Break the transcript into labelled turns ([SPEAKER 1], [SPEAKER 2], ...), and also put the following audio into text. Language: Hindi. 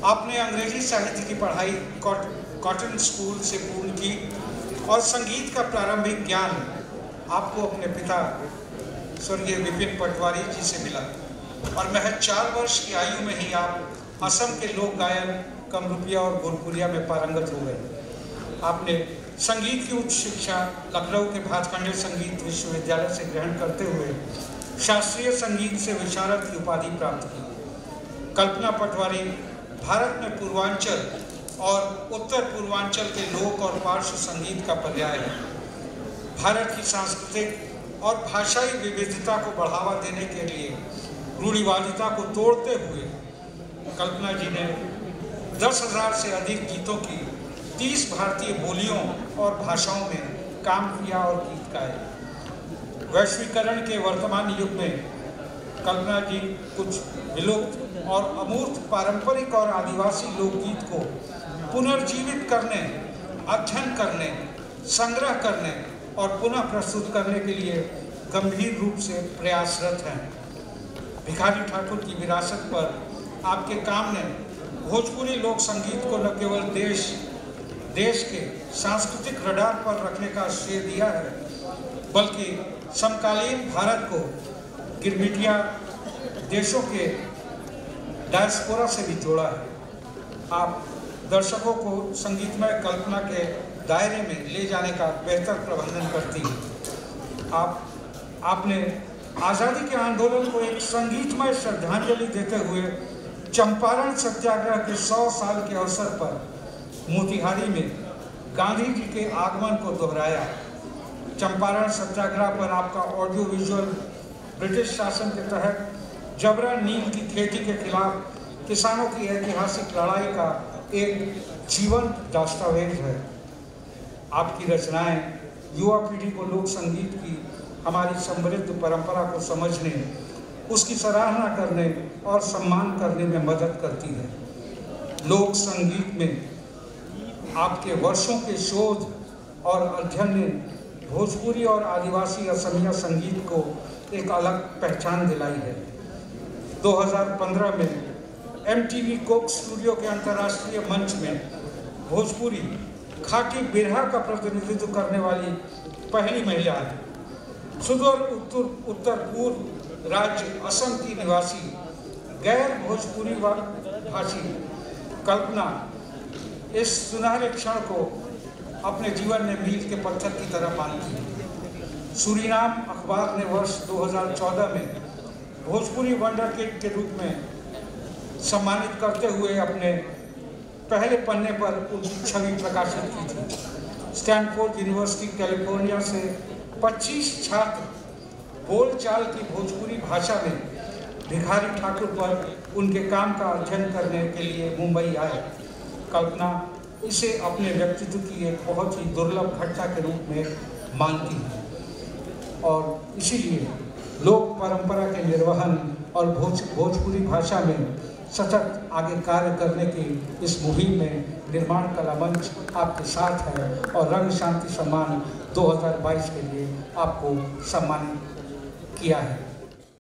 [SPEAKER 1] आपने अंग्रेजी साहित्य की पढ़ाई कॉटन स्कूल से पूर्ण की और संगीत का प्रारंभिक ज्ञान आपको अपने पिता स्वर्गीय विपिन पटवारी जी से मिला और महज 4 वर्ष की आयु में ही आप असम के लोक गायन, कमरूपिया और गोलपुरिया में पारंगत हो गए। आपने संगीत की उच्च शिक्षा लखनऊ के भातखंडे संगीत विश्वविद्यालय से ग्रहण करते हुए शास्त्रीय संगीत से विशारद की उपाधि प्राप्त की। कल्पना पटवारी भारत में पूर्वांचल और उत्तर पूर्वांचल के लोक और पार्श्व संगीत का पर्याय है। भारत की सांस्कृतिक और भाषाई विविधता को बढ़ावा देने के लिए रूढ़िवादिता को तोड़ते हुए कल्पना जी ने 10,000 से अधिक गीतों की 30 भारतीय बोलियों और भाषाओं में काम किया और गीत गाए। वैश्वीकरण के वर्तमान युग में कल्पना जी कुछ विलुप्त और अमूर्त पारंपरिक और आदिवासी लोकगीत को पुनर्जीवित करने, अध्ययन करने, संग्रह करने और पुनः प्रस्तुत करने के लिए गंभीर रूप से प्रयासरत हैं। भिखारी ठाकुर की विरासत पर आपके काम ने भोजपुरी लोक संगीत को न केवल देश के सांस्कृतिक रडार पर रखने का श्रेय दिया है, बल्कि समकालीन भारत को गिरमिटिया देशों के डायस्पोरा से भी जोड़ा है। आप दर्शकों को संगीतमय कल्पना के दायरे में ले जाने का बेहतर प्रबंधन करती है। आपने आज़ादी के आंदोलन को एक संगीतमय श्रद्धांजलि देते हुए चंपारण सत्याग्रह के 100 साल के अवसर पर मोतिहारी में गांधी जी के आगमन को दोहराया। चंपारण सत्याग्रह पर आपका ऑडियो विजुअल ब्रिटिश शासन के तहत जबरन नील की खेती के खिलाफ किसानों की ऐतिहासिक लड़ाई का एक जीवंत दस्तावेज है। आपकी रचनाएं युवा पीढ़ी को लोक संगीत की हमारी समृद्ध परंपरा को समझने, उसकी सराहना करने और सम्मान करने में मदद करती है। लोक संगीत में आपके वर्षों के शोध और अध्ययन ने भोजपुरी और आदिवासी असमिया संगीत को एक अलग पहचान दिलाई है। 2015 में MTV कोक स्टूडियो के अंतर्राष्ट्रीय मंच में भोजपुरी खाटी बिरहा का प्रतिनिधित्व करने वाली पहली महिला है। सुदूर उत्तर पूर्व राज्य असम की निवासी गैर भोजपुरी भाषी कल्पना इस सुनहरे क्षण को अपने जीवन में मील के पत्थर की तरह मानती है। सूरीनाम अखबार ने वर्ष 2014 में भोजपुरी वंडर किड के रूप में सम्मानित करते हुए अपने पहले पन्ने पर उनकी छवि प्रकाशित की थी। स्टैनफोर्ड यूनिवर्सिटी कैलिफोर्निया से 25 छात्र बोलचाल की भोजपुरी भाषा में भिखारी ठाकुर पर उनके काम का अध्ययन करने के लिए मुंबई आए। कल्पना इसे अपने व्यक्तित्व की एक बहुत ही दुर्लभ घटना के रूप में मानती है और इसीलिए लोक परंपरा के निर्वहन और भोजपुरी भाषा में सतत आगे कार्य करने की इस मुहिम में निर्माण कला मंच आपके साथ है और रंग शांति सम्मान 2022 के लिए आपको सम्मानित किया है।